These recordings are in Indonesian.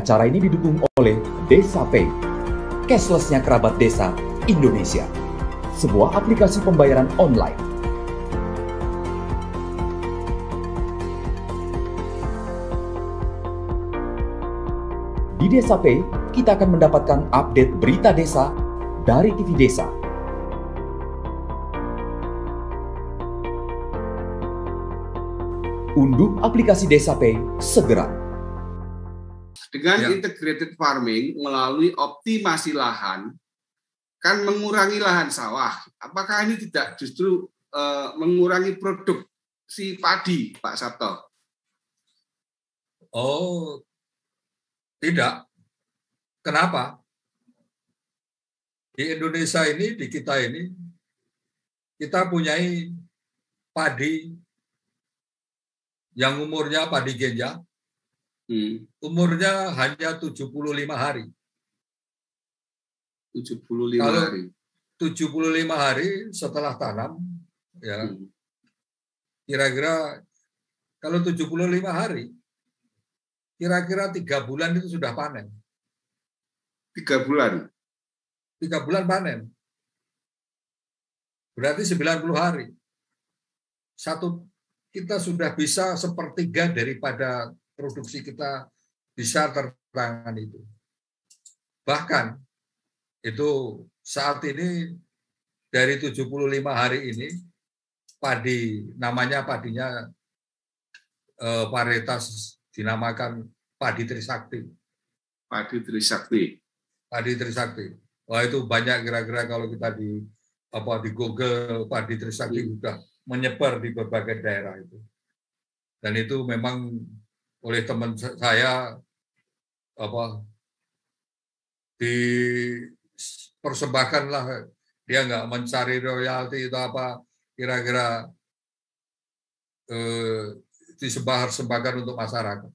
Acara ini didukung oleh Desa Pay, cashless-nya kerabat desa Indonesia, sebuah aplikasi pembayaran online. Di Desa Pay, kita akan mendapatkan update berita desa dari TV Desa. Unduh aplikasi Desa Pay segera. Dengan integrated farming melalui optimasi lahan kan mengurangi lahan sawah. Apakah ini tidak justru mengurangi produksi padi, Pak Sabto? Oh, tidak. Kenapa? Di Indonesia ini, di kita ini, kita punyai padi yang umurnya padi genjang. Umurnya hanya 75 hari. 75 Kalau hari. 75 hari setelah tanam, ya, kira-kira kalau 75 hari, kira-kira 3 bulan itu sudah panen. 3 bulan? 3 bulan panen. Berarti 90 hari. Kita sudah bisa sepertiga daripada produksi kita bisa tertangan itu. Bahkan itu saat ini dari 75 hari ini padi, namanya padinya varietas dinamakan padi Trisakti. Padi Trisakti. Padi Trisakti. Wah, itu banyak kira-kira kalau kita di Google padi Trisakti sudah menyebar di berbagai daerah itu. Dan itu memang oleh teman saya dipersembahkanlah, dia nggak mencari royalti itu apa, kira-kira disebar-sebarkan untuk masyarakat.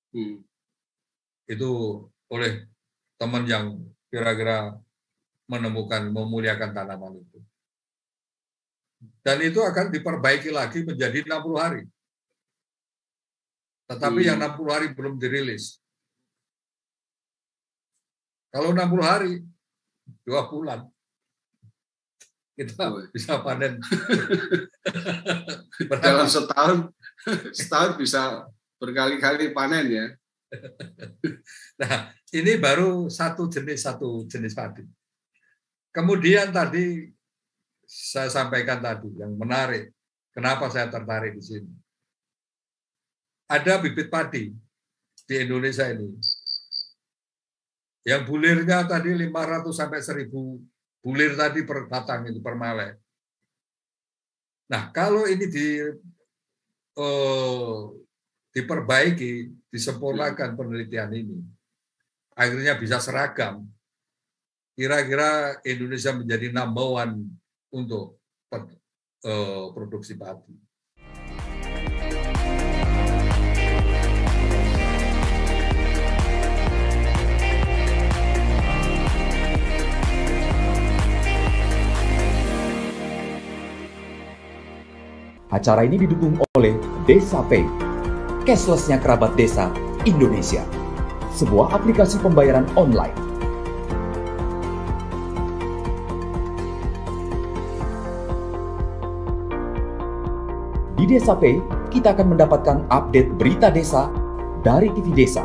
Itu oleh teman yang kira-kira memuliakan tanaman itu. Dan itu akan diperbaiki lagi menjadi 60 hari. Tetapi yang 60 hari belum dirilis. Kalau 60 hari, 2 bulan, kita bisa panen. Dalam setahun bisa berkali-kali panen ya. Nah, ini baru satu jenis padi. Kemudian tadi saya sampaikan tadi yang menarik. Kenapa saya tertarik di sini? Ada bibit padi di Indonesia ini yang bulirnya tadi 500 sampai 1000 bulir tadi per batang itu, per malai. Nah, kalau ini diperbaiki, disempurnakan penelitian ini, akhirnya bisa seragam, kira-kira Indonesia menjadi number one untuk produksi padi. Acara ini didukung oleh Desa Pay, cashless-nya kerabat desa Indonesia, sebuah aplikasi pembayaran online. Di Desa Pay, kita akan mendapatkan update berita desa dari TV Desa.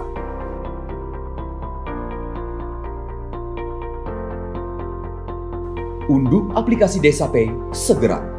Unduh aplikasi Desa Pay segera.